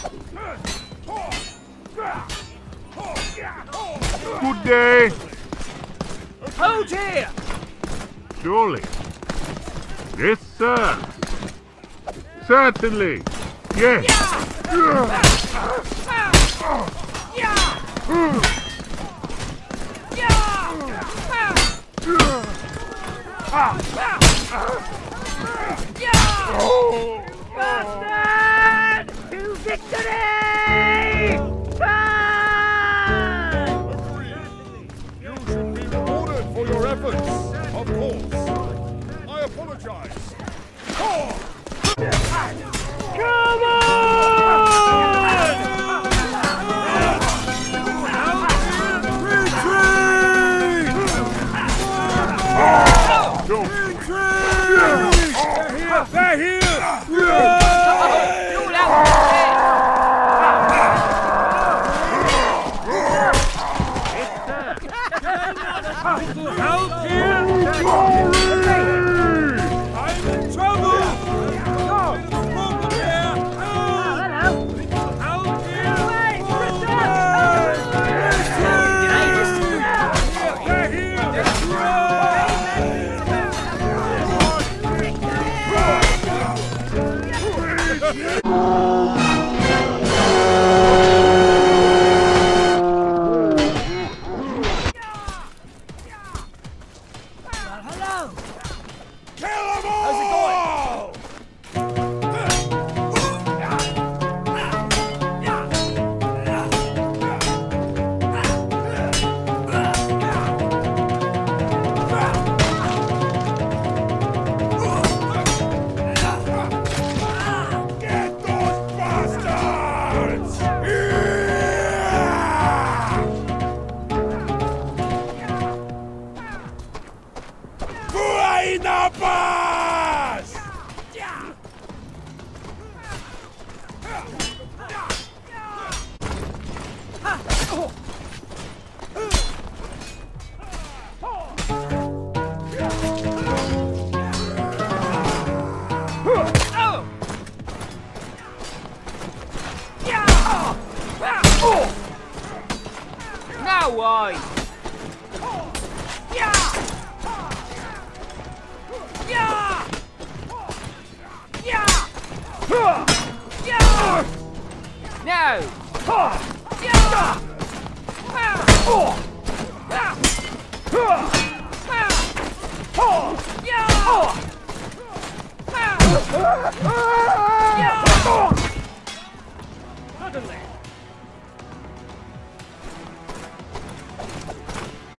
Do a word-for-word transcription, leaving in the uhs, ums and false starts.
Good day. Hold here! Surely. Yes, sir. Certainly. Yes. Bastard! To victory! You should be rewarded for your efforts. Of course. I apologize. Come on! They're here! Help here! I'm in trouble! There's a problem here! Help here! They're here! Kill them all! How's it going? Get those bastards! Buena paz! Now why? No!